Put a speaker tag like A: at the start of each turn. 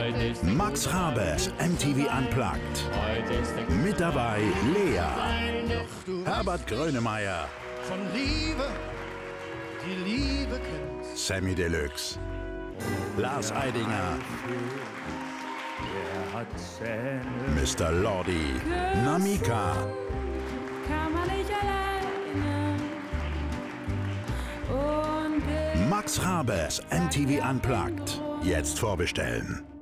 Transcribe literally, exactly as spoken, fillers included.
A: Max Rabes M T V Unplugged. Mit dabei Lea, Herbert Grönemeyer,
B: von Liebe, die Liebe kennt.
A: Samy Deluxe, Lars Eidinger, Mister Lordi, Namika,
C: Kann man nicht alleine. Und
A: Max Rabes M T V Unplugged. Jetzt vorbestellen.